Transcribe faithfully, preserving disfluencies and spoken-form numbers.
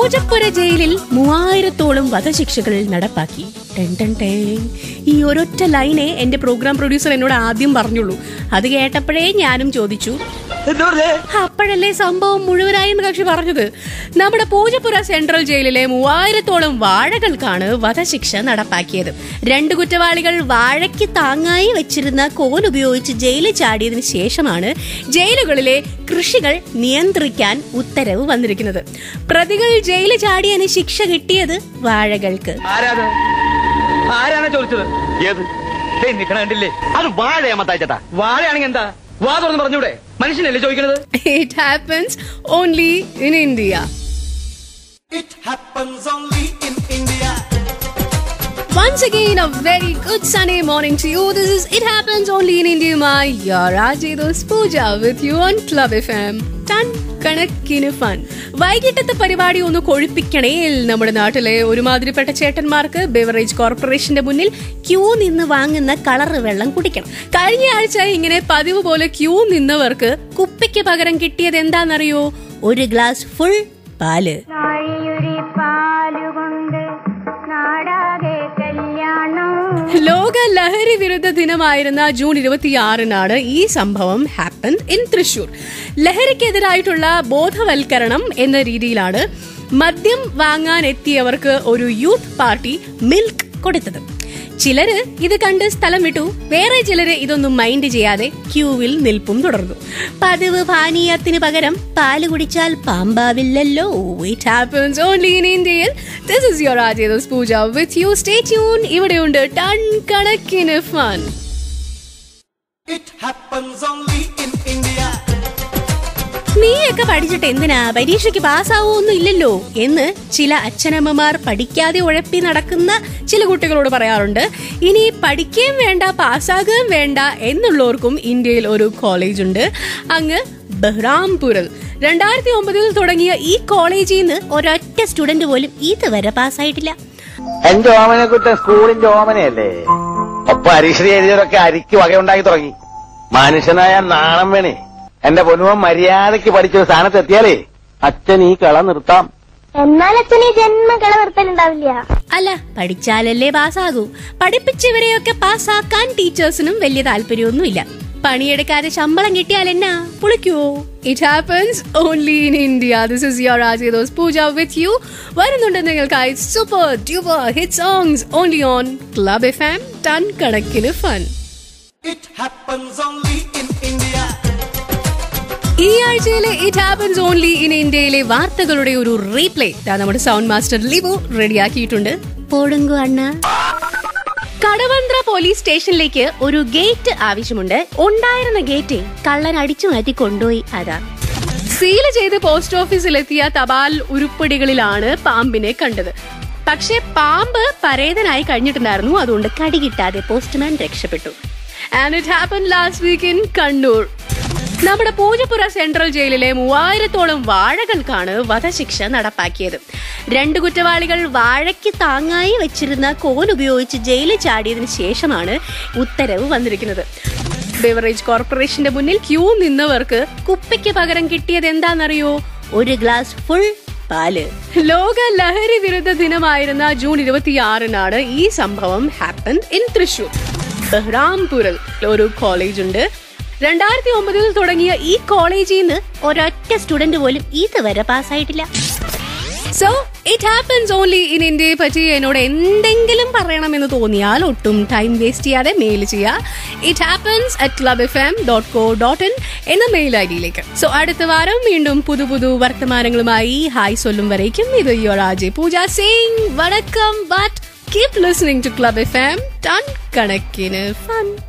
പൂജപ്പുര ജയിലിൽ മൂവായിരത്തോളം വധശിക്ഷകൾ നടപ്പാക്കി. ഈ ഒരൊറ്റ ലൈനെ എന്റെ പ്രോഗ്രാം പ്രൊഡ്യൂസർ എന്നോട് ആദ്യം പറഞ്ഞുള്ളൂ. അത് കേട്ടപ്പോഴേ ഞാനും ചോദിച്ചു, അപ്പോഴല്ലേ സംഭവം മുഴുവനായെന്ന് കക്ഷി പറഞ്ഞത്. നമ്മുടെ പൂജപ്പുര സെൻട്രൽ ജയിലിലെ മൂവായിരത്തോളം വാഴകൾക്കാണ് വധശിക്ഷ നടപ്പാക്കിയത്. രണ്ട് കുറ്റവാളികൾ വാഴയ്ക്ക് താങ്ങായി വെച്ചിരുന്ന കോൽ ഉപയോഗിച്ച് ജയിലിൽ ചാടിയതിനു ശേഷമാണ് ജയിലുകളിലെ കൃഷികൾ നിയന്ത്രിക്കാൻ ഉത്തരവ് വന്നിരിക്കുന്നത്. പ്രതികൾ ജയിലിൽ ചാടിയതിന് ശിക്ഷ കിട്ടിയത് വാഴകൾക്ക്. ആരാണ് ചോദിച്ചത്? കണ്ടില്ലേ, അത് വാഴയാമത്താച്ചേട്ടാ. വാഴയാണെങ്കിൽ എന്താ വാ തുറന്ന് പറഞ്ഞൂടെ? മനുഷ്യനല്ലേ ചോദിക്കുന്നത്? It happens only in India. It happens only in India. Once again, a very good Sunday morning to you. This is It Happens Only in India. My your Rajesh Pooja with you on Club F M. Ton കണക്കിന് fun. വൈകിട്ടത്തെ പരിപാടി ഒന്ന് കൊഴുപ്പിക്കണേ. നമ്മുടെ നാട്ടിലെ ഒരുമാതിരിപ്പെട്ട ചേട്ടന്മാർക്ക് beverage കോർപ്പറേഷന്റെ മുന്നിൽ Q നിന്ന് വാങ്ങുന്ന കളറ് വെള്ളം കുടിക്കണം. കഴിഞ്ഞ ആഴ്ച ഇങ്ങനെ പതിവ് പോലെ ക്യൂ നിന്നവർക്ക് കുപ്പിക്ക് പകരം കിട്ടിയത് എന്താണെന്നറിയോ? ഒരു ഗ്ലാസ് ഫുൾ പാല്. ലോക ലഹരി വിരുദ്ധ ദിനമായിരുന്ന ജൂൺ ഇരുപത്തിയാറിനാണ് ഈ സംഭവം ഹാപ്പൻ ഇൻ തൃശൂർ. ലഹരിക്കെതിരായിട്ടുള്ള ബോധവൽക്കരണം എന്ന രീതിയിലാണ് മദ്യം വാങ്ങാൻ എത്തിയവർക്ക് ഒരു യൂത്ത് പാർട്ടി മിൽക്ക് കൊടുത്തത്. ചിലര് ഇത് കണ്ട് സ്ഥലം വിട്ടു. വേറെ ചിലര് ഇതൊന്നും മൈൻഡ് ചെയ്യാതെ ക്യൂവിൽ നിൽപ്പും തുടർന്നു. പതിവ് പാനീയത്തിന് പകരം പാല് കുടിച്ചാൽ പാമ്പാവില്ലല്ലോ. It happens only in India. This is your Rajesh Pooja with you. Stay tuned. ഇവിടെയുണ്ട് ടൺ കണക്കിന് fun. It happens only in India. നീയൊക്കെ പഠിച്ചിട്ട് എന്തിനാ, പരീക്ഷയ്ക്ക് പാസ്സാവൊന്നും ഇല്ലല്ലോ എന്ന് ചില അച്ഛനമ്മമാർ പഠിക്കാതെ ഉഴപ്പി നടക്കുന്ന ചില കുട്ടികളോട് പറയാറുണ്ട്. ഇനി പഠിക്കുകയും വേണ്ട പാസ്സാകുകയും വേണ്ട എന്നുള്ളവർക്കും ഇന്ത്യയിൽ ഒരു കോളേജ് ഉണ്ട്, അങ്ങ് ബഹ്റാംപൂരിൽ. രണ്ടായിരത്തി ഒമ്പതിൽ തുടങ്ങിയ ഈ കോളേജിൽ നിന്ന് ഒരൊറ്റ സ്റ്റുഡന്റ് പോലും ഇതുവരെ പാസ്സായിട്ടില്ല. എന്റെ ഓമനെ കുറ്റം സ്കൂളിന്റെ ഓമനയല്ലേ. ഒപ്പം അരീക്ഷ എഴുതിയതൊക്കെ അരിക്ക് വകയുണ്ടാക്കി തുടങ്ങി. മനുഷ്യനായ നാണം വേണേ. എന്റെ പൊന്നുവൻ മര്യാദയ്ക്ക് പഠിച്ച സ്ഥാനത്ത് എത്തിയാലേ അച്ഛൻ ഈ കള നിർത്താം. എന്നാൽ അച്ഛൻ ഈ ജന്മ കള നിർത്തലുണ്ടാവില്ല. അല്ല, പഠിച്ചാലല്ലേ പാസ്സാകൂ. പഠിപ്പിച്ചവരെയൊക്കെ പാസ്സാക്കാൻ ടീച്ചേഴ്സിനും വലിയ താല്പര്യമൊന്നുമില്ല. പണിയെടുക്കാതെ ശമ്പളം കിട്ടിയാൽ എന്നാ പുളിക്കുവോ? It happens only in India. This is your Rajesh Pooja with you. വരുന്നുണ്ട് നിങ്ങൾക്കായി super duper hit songs only on Club F M. Ton കണക്കിന് fun. It happens only in India. ഈ ആഴ്ചയിലെ ഇറ്റ് ഹാപ്പൻസ് ഓൺലി ഇൻ ഇന്ത്യയിലെ വാർത്തകളുടെ ഒരു replay നമ്മുടെ sound master Libu റെഡിയാക്കിയിട്ടുണ്ട്. പോടുങ്കു അണ്ണ. കടവന്ത്ര പോലീസ് സ്റ്റേഷനിലേക്ക് ഒരു ഗേറ്റ് ആവശ്യമുണ്ട്. ഉണ്ടായിരുന്ന ഗേറ്റ് കള്ളൻ അടിച്ചു മാറ്റി കൊണ്ടുപോയി. അതാ സീൽ ചെയ്ത് പോസ്റ്റ് ഓഫീസിലെത്തിയ തപാൽ ഉരുപ്പടികളിലാണ് പാമ്പിനെ കണ്ടത്. പക്ഷെ പാമ്പ് പരേതനായി കഴിഞ്ഞിട്ടുണ്ടായിരുന്നു. അതുകൊണ്ട് കടി കിട്ടാതെ പോസ്റ്റ്മാൻ രക്ഷപ്പെട്ടു. And it happen last week in Kannur. നമ്മുടെ പൂജപ്പുര സെൻട്രൽ ജയിലിലെ മൂവായിരത്തോളം വാഴകൾക്കാണ് വധശിക്ഷ നടപ്പാക്കിയത്. രണ്ട് കുറ്റവാളികൾ വാഴയ്ക്ക് താങ്ങായി വെച്ചിരുന്ന കോൽ ഉപയോഗിച്ച് ജയിലിൽ ചാടിയതിനു ശേഷമാണ് ഉത്തരവ് വന്നിരിക്കുന്നത്. ബെവറേജ് കോർപ്പറേഷന്റെ മുന്നിൽ ക്യൂ നിന്നവർക്ക് കുപ്പിക്ക് പകരം കിട്ടിയത് എന്താണെന്നറിയോ? ഒരു ഗ്ലാസ് ഫുൾ പാല്. ലോക ലഹരി വിരുദ്ധ ദിനമായിരുന്ന ജൂൺ ഇരുപത്തിയാറിനാണ് ഈ സംഭവം ഹാപ്പൻ ഇൻ തൃശൂർ. ബഹ്റാംപൂരിൽ ഒരു കോളേജ് ഉണ്ട്. രണ്ടായിരത്തി ഒമ്പതിൽ തുടങ്ങിയ ഈ കോളേജിൽ നിന്ന് ഒരൊറ്റ സ്റ്റുഡന്റ് പോലും ഇതുവരെ പാസ്സായിട്ടില്ല. So it happens only in ഇന്ത്യയെ പറ്റി എന്നോട് എന്തെങ്കിലും പറയണമെന്ന് തോന്നിയാൽ ഒട്ടും ടൈം വേസ്റ്റ് ചെയ്യാതെ മെയിൽ ചെയ്യുക. It happens at Club F M dot co dot in എന്ന മെയിൽ ഐ ഡിയിലേക്ക്. സോ അടുത്ത വാരം വീണ്ടും പുതു പുതു വർത്തമാനങ്ങളുമായി ഹായ് സൊല്ലും വരേക്കും. ഇത് യുവർ രാജേഷ് പൂജ സിംഗ്. വണക്കം. But keep listening to Club F M. Ton കണക്കിന് ഫൺ.